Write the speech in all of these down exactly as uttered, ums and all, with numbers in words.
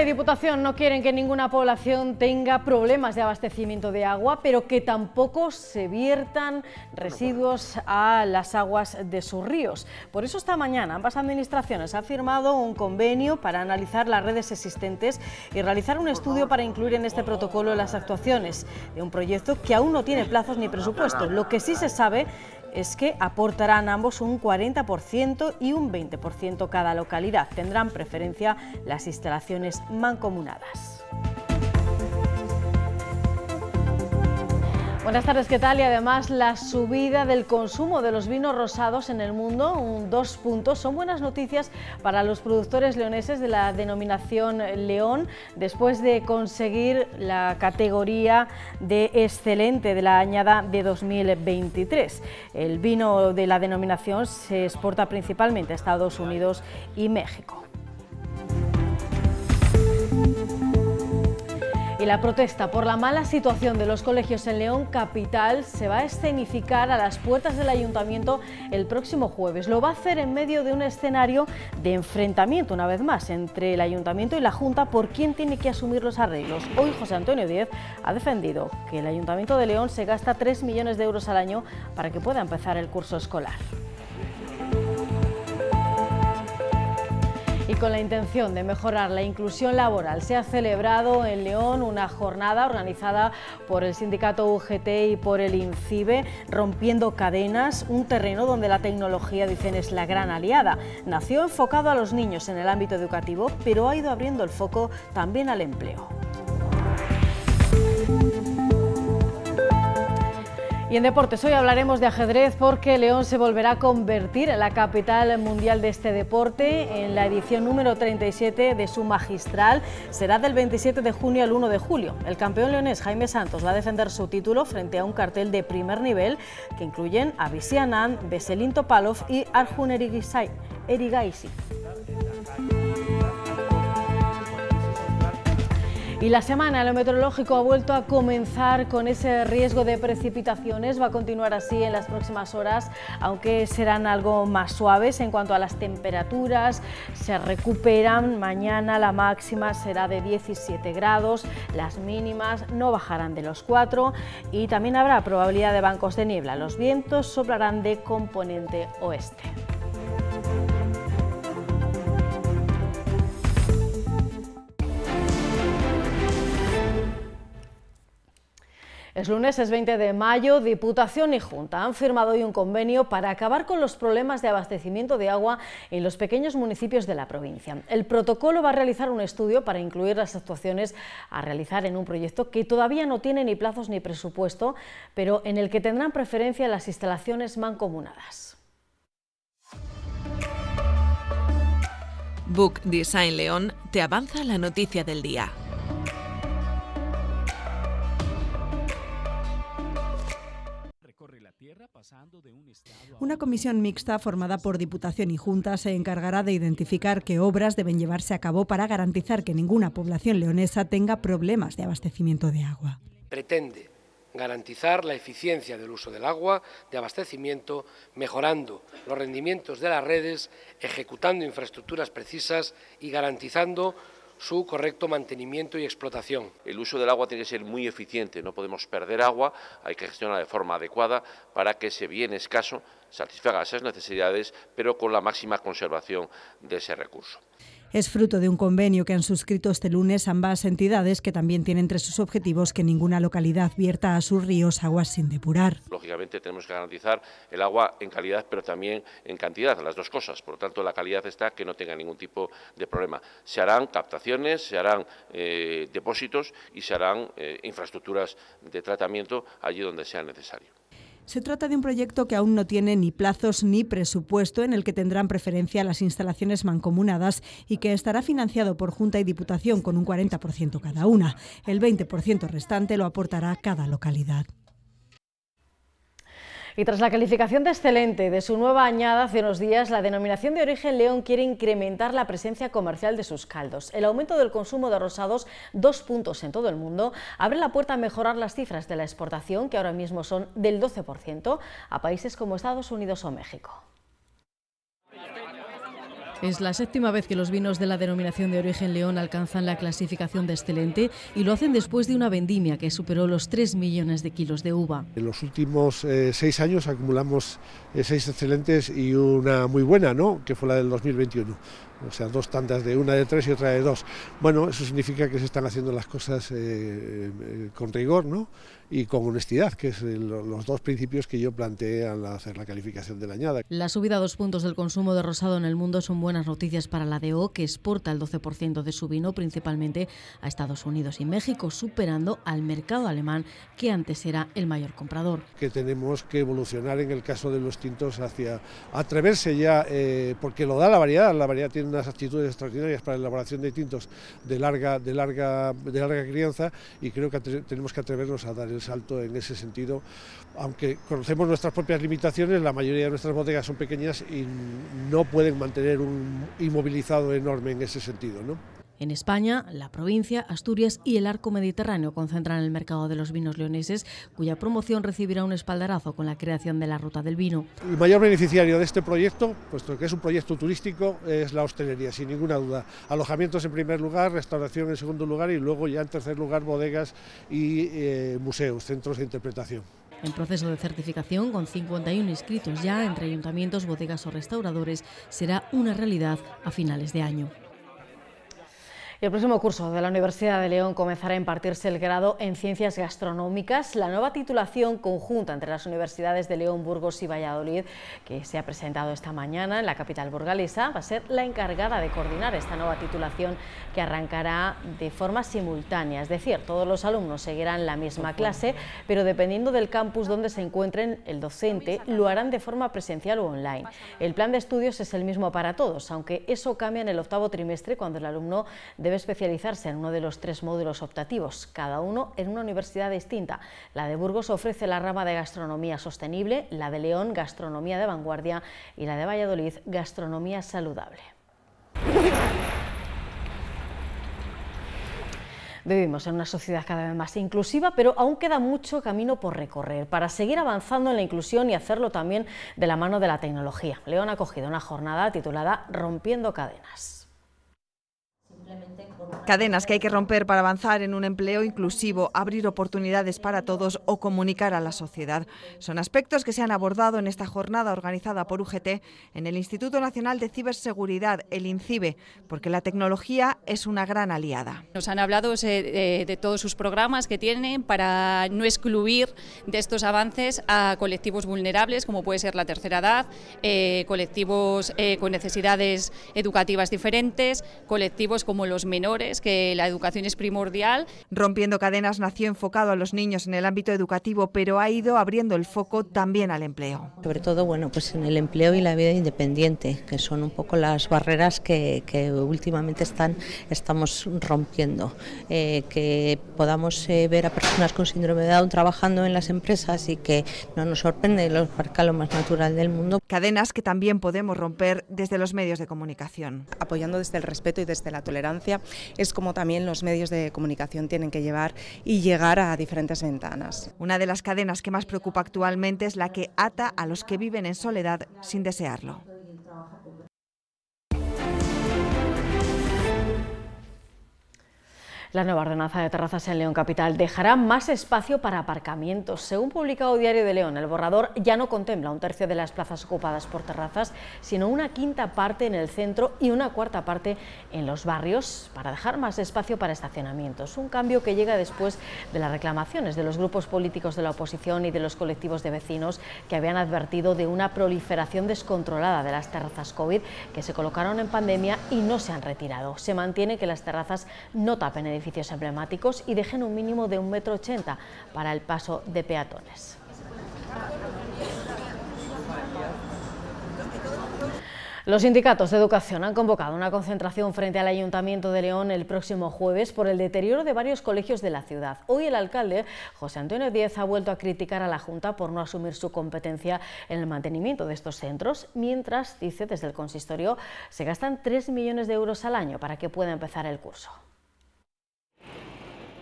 Diputación no quieren que ninguna población tenga problemas de abastecimiento de agua, pero que tampoco se viertan residuos a las aguas de sus ríos. Por eso esta mañana ambas administraciones han firmado un convenio para analizar las redes existentes y realizar un estudio para incluir en este protocolo las actuaciones de un proyecto que aún no tiene plazos ni presupuesto. Lo que sí se sabe es que aportarán ambos un cuarenta por ciento y un veinte por ciento cada localidad. Tendrán preferencia las instalaciones mancomunadas. Buenas tardes, ¿qué tal? Y además la subida del consumo de los vinos rosados en el mundo, un dos puntos, son buenas noticias para los productores leoneses de la denominación León, después de conseguir la categoría de excelente de la añada de dos mil veintitrés. El vino de la denominación se exporta principalmente a Estados Unidos y México. Y la protesta por la mala situación de los colegios en León capital se va a escenificar a las puertas del ayuntamiento el próximo jueves. Lo va a hacer en medio de un escenario de enfrentamiento, una vez más, entre el ayuntamiento y la Junta por quién tiene que asumir los arreglos. Hoy José Antonio Díez ha defendido que el ayuntamiento de León se gasta tres millones de euros al año para que pueda empezar el curso escolar. Y con la intención de mejorar la inclusión laboral, se ha celebrado en León una jornada organizada por el sindicato U G T y por el INCIBE, rompiendo cadenas, un terreno donde la tecnología, dicen, es la gran aliada. Nació enfocado a los niños en el ámbito educativo, pero ha ido abriendo el foco también al empleo. Y en deportes, hoy hablaremos de ajedrez porque León se volverá a convertir en la capital mundial de este deporte en la edición número treinta y siete de su magistral. Será del veintisiete de junio al uno de julio. El campeón leonés Jaime Santos va a defender su título frente a un cartel de primer nivel que incluyen a Vishy Anand, Veselin Topalov y Arjun Erigaisi. Y la semana, lo meteorológico ha vuelto a comenzar con ese riesgo de precipitaciones. Va a continuar así en las próximas horas, aunque serán algo más suaves. En cuanto a las temperaturas, se recuperan. Mañana la máxima será de diecisiete grados, las mínimas no bajarán de los cuatro y también habrá probabilidad de bancos de niebla. Los vientos soplarán de componente oeste. Es lunes, es veinte de mayo, Diputación y Junta han firmado hoy un convenio para acabar con los problemas de abastecimiento de agua en los pequeños municipios de la provincia. El protocolo va a realizar un estudio para incluir las actuaciones a realizar en un proyecto que todavía no tiene ni plazos ni presupuesto, pero en el que tendrán preferencia las instalaciones mancomunadas. Book Design León te avanza la noticia del día. Una comisión mixta formada por Diputación y Junta se encargará de identificar qué obras deben llevarse a cabo para garantizar que ninguna población leonesa tenga problemas de abastecimiento de agua. Pretende garantizar la eficiencia del uso del agua de abastecimiento, mejorando los rendimientos de las redes, ejecutando infraestructuras precisas y garantizando su correcto mantenimiento y explotación. El uso del agua tiene que ser muy eficiente, no podemos perder agua, hay que gestionarla de forma adecuada para que ese bien escaso satisfaga esas necesidades, pero con la máxima conservación de ese recurso. Es fruto de un convenio que han suscrito este lunes ambas entidades, que también tienen entre sus objetivos que ninguna localidad vierta a sus ríos aguas sin depurar. Lógicamente tenemos que garantizar el agua en calidad, pero también en cantidad, las dos cosas. Por lo tanto, la calidad está que no tenga ningún tipo de problema. Se harán captaciones, se harán eh, depósitos y se harán eh, infraestructuras de tratamiento allí donde sea necesario. Se trata de un proyecto que aún no tiene ni plazos ni presupuesto, en el que tendrán preferencia las instalaciones mancomunadas y que estará financiado por Junta y Diputación con un cuarenta por ciento cada una. El veinte por ciento restante lo aportará cada localidad. Y tras la calificación de excelente de su nueva añada hace unos días, la denominación de origen León quiere incrementar la presencia comercial de sus caldos. El aumento del consumo de rosados, dos puntos en todo el mundo, abre la puerta a mejorar las cifras de la exportación, que ahora mismo son del doce por ciento, a países como Estados Unidos o México. Es la séptima vez que los vinos de la denominación de origen León alcanzan la clasificación de excelente y lo hacen después de una vendimia que superó los tres millones de kilos de uva. En los últimos eh, seis años acumulamos eh, seis excelentes y una muy buena, ¿no?, que fue la del dos mil veintiuno. O sea, dos tandas, de una de tres y otra de dos. Bueno, eso significa que se están haciendo las cosas eh, eh, con rigor, ¿no?, y con honestidad, que es el, los dos principios que yo planteé al hacer la calificación de la añada. La subida a dos puntos del consumo de rosado en el mundo son buenas noticias para la D O, que exporta el doce por ciento de su vino principalmente a Estados Unidos y México, superando al mercado alemán, que antes era el mayor comprador. Que tenemos que evolucionar en el caso de los tintos hacia atreverse ya, eh, porque lo da la variedad, la variedad tiene unas actitudes extraordinarias para la elaboración de tintos de larga, de larga, de larga crianza, y creo que tenemos que atrevernos a dar el salto en ese sentido. Aunque conocemos nuestras propias limitaciones, la mayoría de nuestras bodegas son pequeñas y no pueden mantener un inmovilizado enorme en ese sentido, ¿no? En España, la provincia, Asturias y el arco mediterráneo concentran el mercado de los vinos leoneses, cuya promoción recibirá un espaldarazo con la creación de la Ruta del Vino. El mayor beneficiario de este proyecto, puesto que es un proyecto turístico, es la hostelería, sin ninguna duda. Alojamientos en primer lugar, restauración en segundo lugar y luego ya en tercer lugar bodegas y eh, museos, centros de interpretación. En proceso de certificación, con cincuenta y uno inscritos ya entre ayuntamientos, bodegas o restauradores, será una realidad a finales de año. Y el próximo curso de la Universidad de León comenzará a impartirse el grado en Ciencias Gastronómicas. La nueva titulación conjunta entre las universidades de León, Burgos y Valladolid, que se ha presentado esta mañana en la capital burgalesa, va a ser la encargada de coordinar esta nueva titulación, que arrancará de forma simultánea. Es decir, todos los alumnos seguirán la misma clase, pero dependiendo del campus donde se encuentren el docente, lo harán de forma presencial o online. El plan de estudios es el mismo para todos, aunque eso cambia en el octavo trimestre, cuando el alumno debe debe especializarse en uno de los tres módulos optativos, cada uno en una universidad distinta. La de Burgos ofrece la rama de Gastronomía Sostenible, la de León, Gastronomía de Vanguardia, y la de Valladolid, Gastronomía Saludable. Vivimos en una sociedad cada vez más inclusiva, pero aún queda mucho camino por recorrer para seguir avanzando en la inclusión y hacerlo también de la mano de la tecnología. León ha acogido una jornada titulada Rompiendo Cadenas. Cadenas que hay que romper para avanzar en un empleo inclusivo, abrir oportunidades para todos o comunicar a la sociedad. Son aspectos que se han abordado en esta jornada organizada por U G T en el Instituto Nacional de Ciberseguridad, el INCIBE, porque la tecnología es una gran aliada. Nos han hablado de, de todos sus programas que tienen para no excluir de estos avances a colectivos vulnerables, como puede ser la tercera edad, eh, colectivos eh, con necesidades educativas diferentes, colectivos como los menores, que la educación es primordial. Rompiendo Cadenas nació enfocado a los niños en el ámbito educativo, pero ha ido abriendo el foco también al empleo. Sobre todo, bueno, pues en el empleo y la vida independiente, que son un poco las barreras que, que últimamente están, estamos rompiendo. Eh, que podamos eh, ver a personas con síndrome de Down trabajando en las empresas y que no nos sorprende, lo marca lo más natural del mundo. Cadenas que también podemos romper desde los medios de comunicación. Apoyando desde el respeto y desde la tolerancia, es como también los medios de comunicación tienen que llevar y llegar a diferentes ventanas. Una de las cadenas que más preocupa actualmente es la que ata a los que viven en soledad sin desearlo. La nueva ordenanza de terrazas en León Capital dejará más espacio para aparcamientos. Según publicado Diario de León, el borrador ya no contempla un tercio de las plazas ocupadas por terrazas, sino una quinta parte en el centro y una cuarta parte en los barrios, para dejar más espacio para estacionamientos. Un cambio que llega después de las reclamaciones de los grupos políticos de la oposición y de los colectivos de vecinos, que habían advertido de una proliferación descontrolada de las terrazas COVID que se colocaron en pandemia y no se han retirado. Se mantiene que las terrazas no tapen edificios edificios emblemáticos y dejen un mínimo de un metro ochenta para el paso de peatones. Los sindicatos de educación han convocado una concentración frente al Ayuntamiento de León el próximo jueves por el deterioro de varios colegios de la ciudad. Hoy el alcalde, José Antonio Díez, ha vuelto a criticar a la Junta por no asumir su competencia en el mantenimiento de estos centros, mientras, dice, desde el consistorio se gastan tres millones de euros al año para que pueda empezar el curso.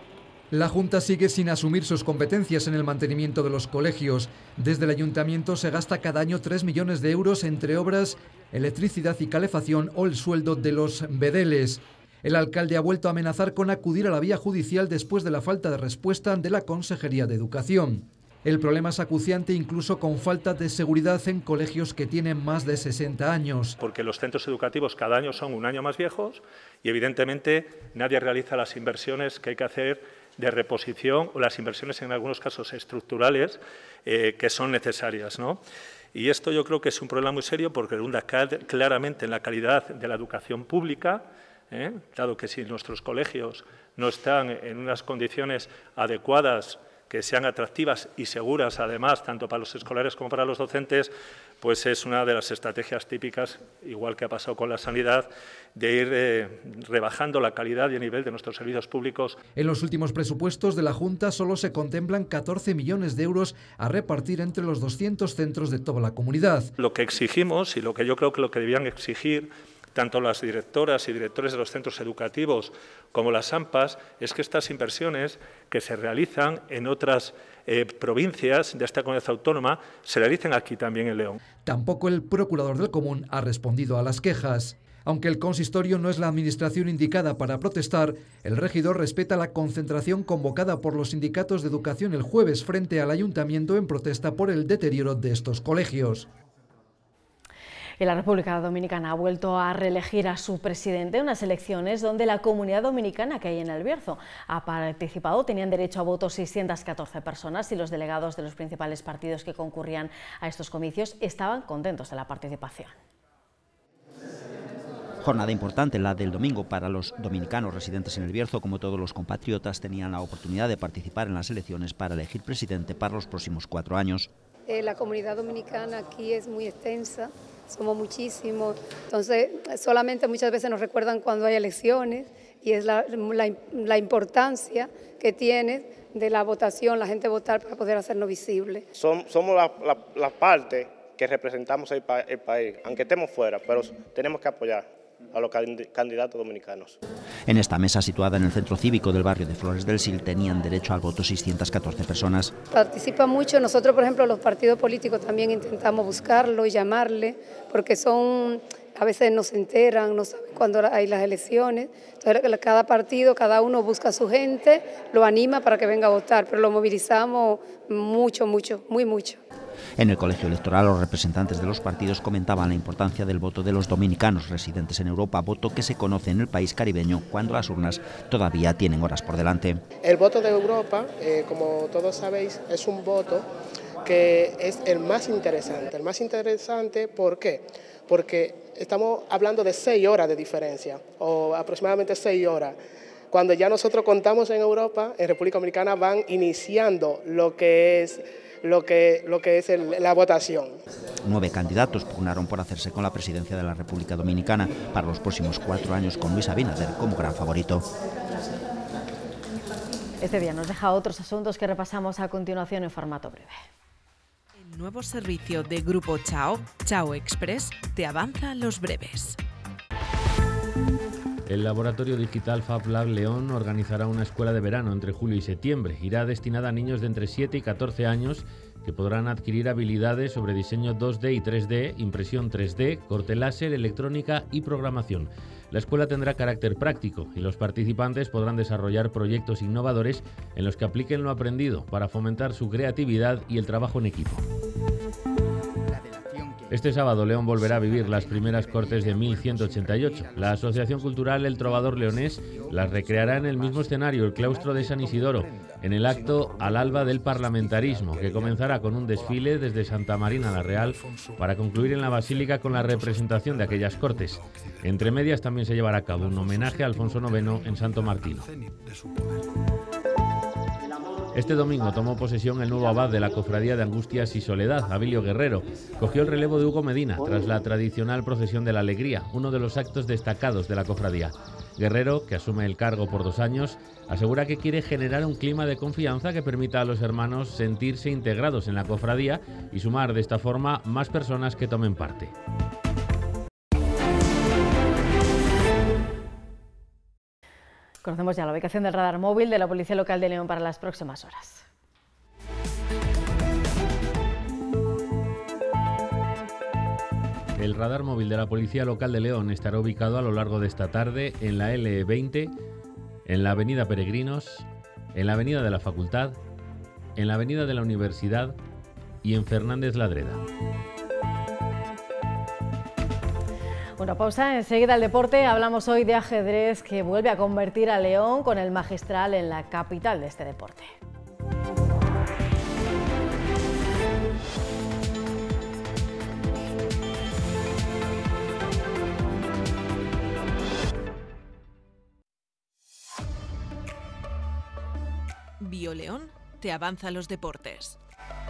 La Junta sigue sin asumir sus competencias en el mantenimiento de los colegios. Desde el Ayuntamiento se gasta cada año tres millones de euros entre obras, electricidad y calefacción o el sueldo de los bedeles. El alcalde ha vuelto a amenazar con acudir a la vía judicial después de la falta de respuesta de la Consejería de Educación. El problema es acuciante incluso con falta de seguridad en colegios que tienen más de sesenta años. Porque los centros educativos cada año son un año más viejos y evidentemente nadie realiza las inversiones que hay que hacer de reposición o las inversiones en algunos casos estructurales eh, que son necesarias, ¿no? Y esto yo creo que es un problema muy serio porque redunda claramente en la calidad de la educación pública, ¿eh? Dado que si nuestros colegios no están en unas condiciones adecuadas, que sean atractivas y seguras, además, tanto para los escolares como para los docentes, pues es una de las estrategias típicas, igual que ha pasado con la sanidad, de ir eh, rebajando la calidad y el nivel de nuestros servicios públicos. En los últimos presupuestos de la Junta solo se contemplan catorce millones de euros a repartir entre los doscientos centros de toda la comunidad. Lo que exigimos y lo que yo creo que lo que debían exigir tanto las directoras y directores de los centros educativos como las AMPAs, es que estas inversiones que se realizan en otras eh, provincias de esta comunidad autónoma se realicen aquí también en León. Tampoco el procurador del Común ha respondido a las quejas. Aunque el consistorio no es la administración indicada para protestar, el regidor respeta la concentración convocada por los sindicatos de educación el jueves frente al ayuntamiento en protesta por el deterioro de estos colegios. Y la República Dominicana ha vuelto a reelegir a su presidente en unas elecciones donde la comunidad dominicana que hay en El Bierzo ha participado. Tenían derecho a voto seiscientas catorce personas y los delegados de los principales partidos que concurrían a estos comicios estaban contentos de la participación. Jornada importante la del domingo para los dominicanos residentes en El Bierzo. Como todos los compatriotas, tenían la oportunidad de participar en las elecciones para elegir presidente para los próximos cuatro años. Eh, la comunidad dominicana aquí es muy extensa, somos muchísimos, entonces solamente muchas veces nos recuerdan cuando hay elecciones y es la, la, la importancia que tiene de la votación, la gente votar para poder hacernos visibles. Som, somos la, la, la parte que representamos el, pa, el país, aunque estemos fuera, pero tenemos que apoyar a los candidatos dominicanos. En esta mesa situada en el centro cívico del barrio de Flores del Sil tenían derecho al voto seiscientas catorce personas. Participa mucho, nosotros por ejemplo los partidos políticos también intentamos buscarlo y llamarle, porque son, a veces no se enteran, no saben cuándo hay las elecciones, entonces cada partido, cada uno busca a su gente, lo anima para que venga a votar, pero lo movilizamos mucho, mucho, muy mucho. En el colegio electoral, los representantes de los partidos comentaban la importancia del voto de los dominicanos residentes en Europa, voto que se conoce en el país caribeño cuando las urnas todavía tienen horas por delante. El voto de Europa, eh, como todos sabéis, es un voto que es el más interesante. El más interesante, ¿por qué? Porque estamos hablando de seis horas de diferencia, o aproximadamente seis horas. Cuando ya nosotros contamos en Europa, en República Dominicana van iniciando lo que es lo que, lo que es el, la votación. Nueve candidatos pugnaron por hacerse con la presidencia de la República Dominicana para los próximos cuatro años, con Luis Abinader como gran favorito. Este día nos deja otros asuntos que repasamos a continuación en formato breve. El nuevo servicio de Grupo Chao, Chao Express, te avanza los breves. El laboratorio digital FabLab León organizará una escuela de verano entre julio y septiembre. Irá destinada a niños de entre siete y catorce años que podrán adquirir habilidades sobre diseño dos D y tres D, impresión tres D, corte láser, electrónica y programación. La escuela tendrá carácter práctico y los participantes podrán desarrollar proyectos innovadores en los que apliquen lo aprendido para fomentar su creatividad y el trabajo en equipo. Este sábado León volverá a vivir las primeras Cortes de mil ciento ochenta y ocho. La Asociación Cultural El Trovador Leonés las recreará en el mismo escenario, el claustro de San Isidoro, en el acto al alba del parlamentarismo, que comenzará con un desfile desde Santa Marina la Real para concluir en la Basílica con la representación de aquellas Cortes. Entre medias también se llevará a cabo un homenaje a Alfonso noveno en Santo Martino. Este domingo tomó posesión el nuevo abad de la Cofradía de Angustias y Soledad, Abilio Guerrero. Cogió el relevo de Hugo Medina tras la tradicional procesión de la Alegría, uno de los actos destacados de la cofradía. Guerrero, que asume el cargo por dos años, asegura que quiere generar un clima de confianza que permita a los hermanos sentirse integrados en la cofradía y sumar de esta forma más personas que tomen parte. Conocemos ya la ubicación del radar móvil de la Policía Local de León para las próximas horas. El radar móvil de la Policía Local de León estará ubicado a lo largo de esta tarde en la L veinte, en la Avenida Peregrinos, en la Avenida de la Facultad, en la Avenida de la Universidad y en Fernández Ladreda. Una pausa, enseguida el deporte. Hablamos hoy de ajedrez, que vuelve a convertir a León con el Magistral en la capital de este deporte. BioLeón te avanza los deportes.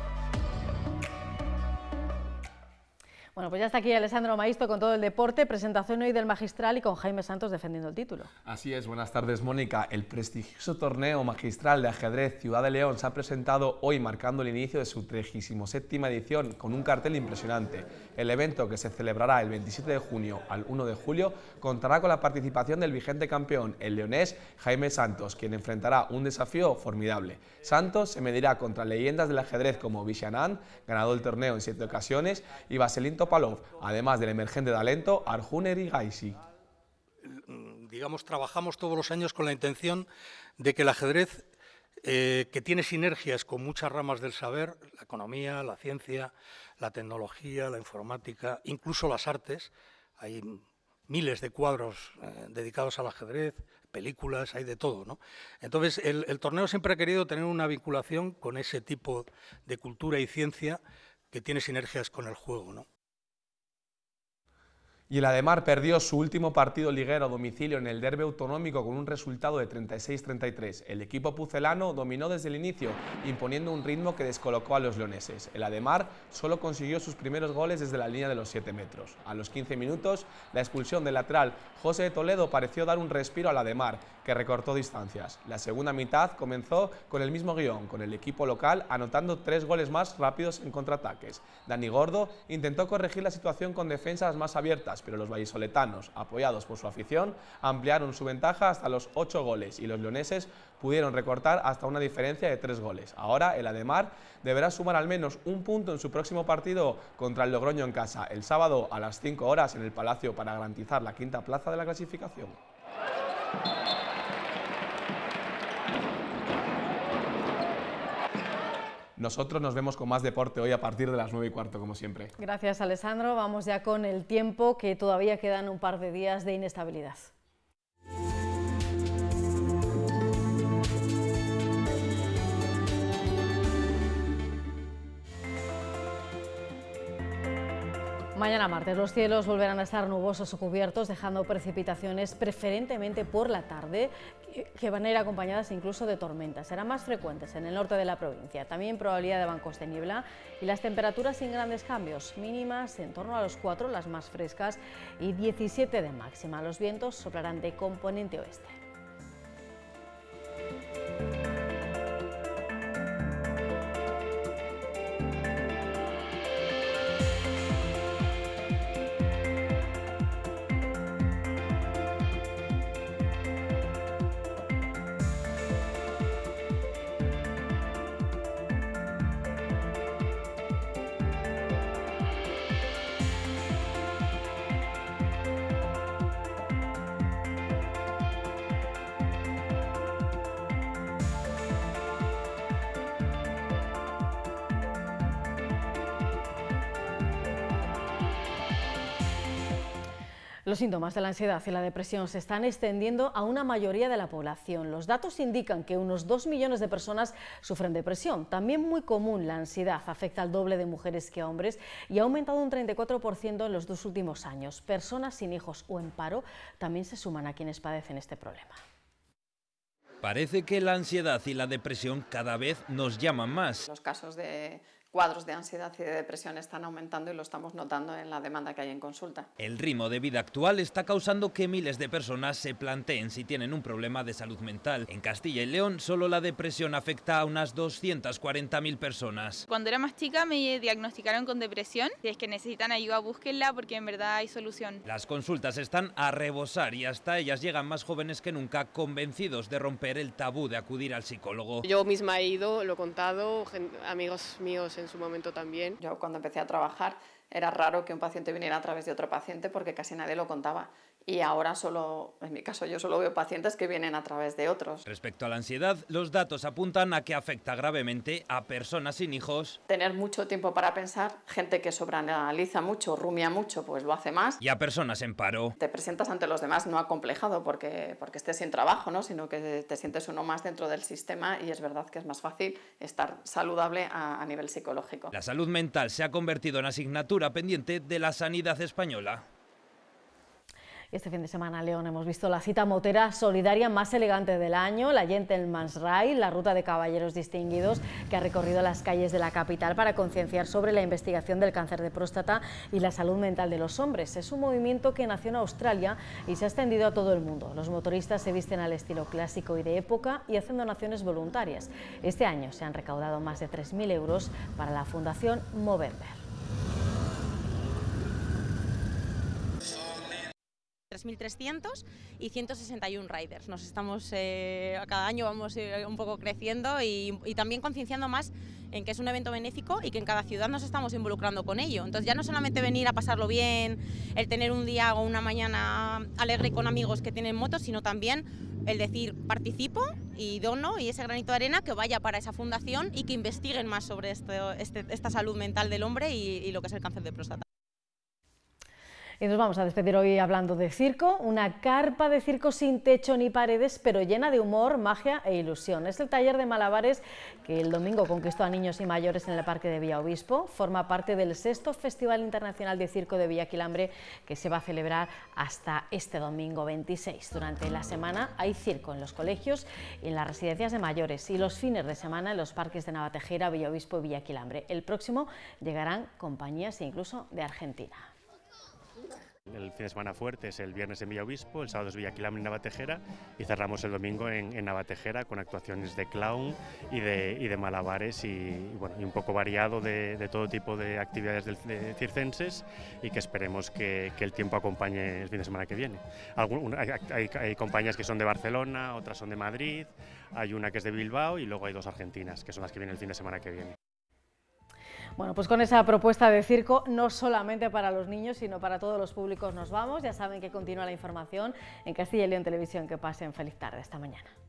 Bueno, pues ya está aquí Alessandro Maisto con todo el deporte, presentación hoy del Magistral y con Jaime Santos defendiendo el título. Así es, buenas tardes Mónica. El prestigioso torneo magistral de ajedrez Ciudad de León se ha presentado hoy marcando el inicio de su trigésima séptima edición con un cartel impresionante. El evento, que se celebrará el veintisiete de junio al uno de julio, contará con la participación del vigente campeón, el leonés Jaime Santos, quien enfrentará un desafío formidable. Santos se medirá contra leyendas del ajedrez como Vishanand, ganador del torneo en siete ocasiones, y Vasilin Topalov, además del emergente talento Arjun Erigaisi. Digamos, trabajamos todos los años con la intención de que el ajedrez, eh, que tiene sinergias con muchas ramas del saber, la economía, la ciencia, la tecnología, la informática, incluso las artes, hay miles de cuadros eh, dedicados al ajedrez, películas, hay de todo, ¿no? Entonces, el, el torneo siempre ha querido tener una vinculación con ese tipo de cultura y ciencia que tiene sinergias con el juego, ¿no? Y el Ademar perdió su último partido liguero a domicilio en el derbi autonómico con un resultado de treinta y seis a treinta y tres. El equipo pucelano dominó desde el inicio, imponiendo un ritmo que descolocó a los leoneses. El Ademar solo consiguió sus primeros goles desde la línea de los siete metros. A los quince minutos, la expulsión del lateral José de Toledo pareció dar un respiro al Ademar, que recortó distancias. La segunda mitad comenzó con el mismo guión, con el equipo local anotando tres goles más rápidos en contraataques. Dani Gordo intentó corregir la situación con defensas más abiertas, pero los vallisoletanos, apoyados por su afición, ampliaron su ventaja hasta los ocho goles y los leoneses pudieron recortar hasta una diferencia de tres goles. Ahora el Ademar deberá sumar al menos un punto en su próximo partido contra el Logroño en casa, el sábado a las cinco horas en el Palacio, para garantizar la quinta plaza de la clasificación. Nosotros nos vemos con más deporte hoy a partir de las nueve y cuarto, como siempre. Gracias, Alessandro. Vamos ya con el tiempo, que todavía quedan un par de días de inestabilidad. Mañana martes los cielos volverán a estar nubosos o cubiertos, dejando precipitaciones preferentemente por la tarde, que van a ir acompañadas incluso de tormentas. Serán más frecuentes en el norte de la provincia. También probabilidad de bancos de niebla y las temperaturas sin grandes cambios, mínimas en torno a los cuatro, las más frescas, y diecisiete de máxima. Los vientos soplarán de componente oeste. Los síntomas de la ansiedad y la depresión se están extendiendo a una mayoría de la población. Los datos indican que unos dos millones de personas sufren depresión. También muy común la ansiedad, afecta al doble de mujeres que a hombres y ha aumentado un treinta y cuatro por ciento en los dos últimos años. Personas sin hijos o en paro también se suman a quienes padecen este problema. Parece que la ansiedad y la depresión cada vez nos llaman más. Los casos de cuadros de ansiedad y de depresión están aumentando y lo estamos notando en la demanda que hay en consulta. El ritmo de vida actual está causando que miles de personas se planteen si tienen un problema de salud mental. En Castilla y León, solo la depresión afecta a unas doscientas cuarenta mil personas. Cuando era más chica me diagnosticaron con depresión. Si es que necesitan ayuda, búsquenla porque en verdad hay solución. Las consultas están a rebosar y hasta ellas llegan más jóvenes que nunca, convencidos de romper el tabú de acudir al psicólogo. Yo misma he ido, lo he contado, amigos míos en su momento también. Yo cuando empecé a trabajar era raro que un paciente viniera a través de otro paciente porque casi nadie lo contaba. Y ahora solo, en mi caso, yo solo veo pacientes que vienen a través de otros. Respecto a la ansiedad, los datos apuntan a que afecta gravemente a personas sin hijos. Tener mucho tiempo para pensar, gente que sobreanaliza mucho, rumia mucho, pues lo hace más. Y a personas en paro. Te presentas ante los demás no acomplejado porque, porque estés sin trabajo, ¿no? Sino que te sientes uno más dentro del sistema y es verdad que es más fácil estar saludable a, a nivel psicológico. La salud mental se ha convertido en asignatura pendiente de la sanidad española. Este fin de semana, León, hemos visto la cita motera solidaria más elegante del año, la Gentleman's Ride, la ruta de caballeros distinguidos que ha recorrido las calles de la capital para concienciar sobre la investigación del cáncer de próstata y la salud mental de los hombres. Es un movimiento que nació en Australia y se ha extendido a todo el mundo. Los motoristas se visten al estilo clásico y de época y hacen donaciones voluntarias. Este año se han recaudado más de tres mil euros para la Fundación Movember. tres mil trescientos y ciento sesenta y uno riders. Nos estamos, eh, cada año vamos eh, un poco creciendo y, y también concienciando más en que es un evento benéfico y que en cada ciudad nos estamos involucrando con ello. Entonces ya no solamente venir a pasarlo bien, el tener un día o una mañana alegre con amigos que tienen motos, sino también el decir participo y dono y ese granito de arena que vaya para esa fundación y que investiguen más sobre este, este, esta salud mental del hombre y, y lo que es el cáncer de próstata. Y nos vamos a despedir hoy hablando de circo, una carpa de circo sin techo ni paredes, pero llena de humor, magia e ilusión. Es el taller de malabares que el domingo conquistó a niños y mayores en el Parque de Villaobispo. Forma parte del sexto Festival Internacional de Circo de Villaquilambre, que se va a celebrar hasta este domingo veintiséis. Durante la semana hay circo en los colegios y en las residencias de mayores, y los fines de semana en los parques de Navatejera, Villaobispo y Villaquilambre. El próximo llegarán compañías incluso de Argentina. El fin de semana fuerte es el viernes en Villaobispo, el sábado es Villaquilambre y Navatejera y cerramos el domingo en, en Navatejera con actuaciones de clown y de, y de malabares y, y, bueno, y un poco variado de, de todo tipo de actividades del, de circenses y que esperemos que, que el tiempo acompañe el fin de semana que viene. Algun, hay, hay, hay compañías que son de Barcelona, otras son de Madrid, hay una que es de Bilbao y luego hay dos argentinas que son las que vienen el fin de semana que viene. Bueno, pues con esa propuesta de circo, no solamente para los niños, sino para todos los públicos nos vamos. Ya saben que continúa la información en Castilla y León Televisión. Que pasen feliz tarde esta mañana.